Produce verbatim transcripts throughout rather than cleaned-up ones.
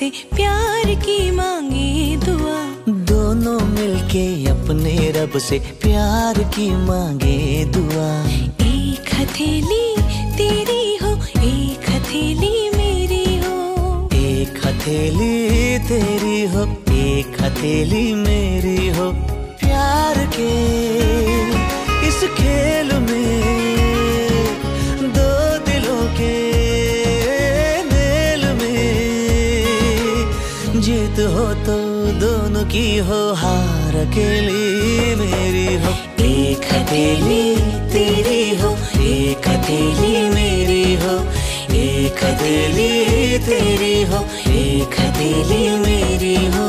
से प्यार की मांगे दुआ। दोनों मिलके अपने रब से प्यार की मांगे दुआ। एक हथेली तेरी हो, एक हथेली मेरी हो। एक हथेली तेरी हो, एक हथेली मेरी हो। प्यार के इस खेल में दो दिलों के मेल में, जीत हो तो दोनों की हो, हार अकेली मेरी हो। एक हथेली तेरी हो, एक हथेली मेरी हो। एक हथेली तेरी हो, एक हथेली मेरी हो।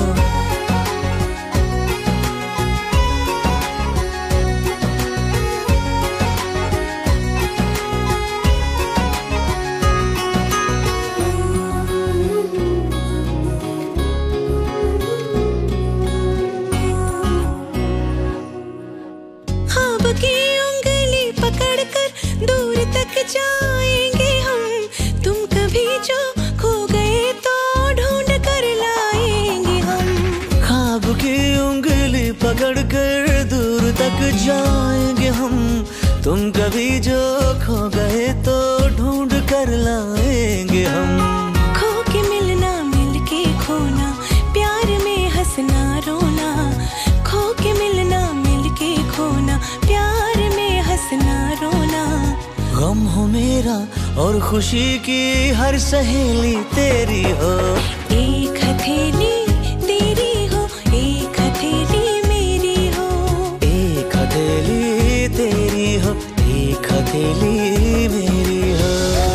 जाएंगे हम, तुम कभी जो खो गए तो ढूंढ कर लाएंगे हम। ख्वाब की उंगली पकड़ कर दूर तक जाएंगे हम, तुम कभी जो खो गए तो ढूंढ कर लाएंगे हम। खो के मिलना, मिल के खोना, प्यार में हंसना रोना। खो के मिलना, मिल के खोना, प्यार में हंसना रोना। गम हो मेरा और खुशी की हर सहेली तेरी हो। एक हथेली तेरी हो, एक हथेली मेरी हो। एक हथेली तेरी हो, एक हथेली मेरी हो।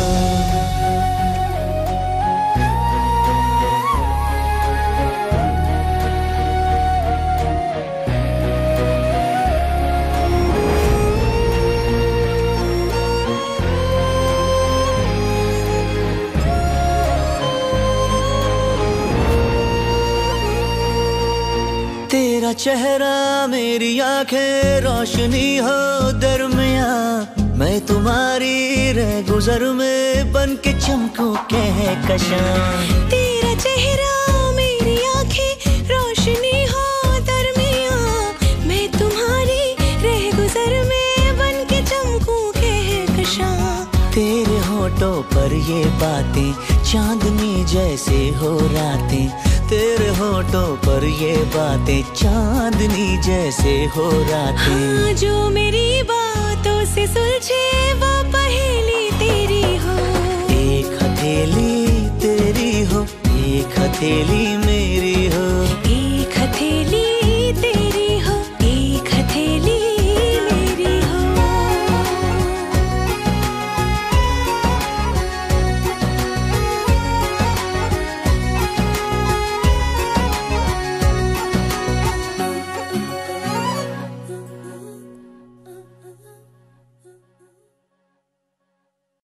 तेरा चेहरा मेरी आंखें रोशनी हो दरमिया, मैं तुम्हारी रह गुजर में बन के चमकूं कहकशां। तेरा चेहरा मेरी आंखें रोशनी हो दरमिया, मैं तुम्हारी रह गुजर में बन के चमकूं कहकशां। तेरे होठों पर ये बातें चांदनी जैसे हो रातें। तेरे होठों पर ये बातें चांदनी जैसे हो रातें। हाँ, जो मेरी बातों से सुलझे वो पहेली तेरी हो। एक हथेली तेरी हो, एक हथेली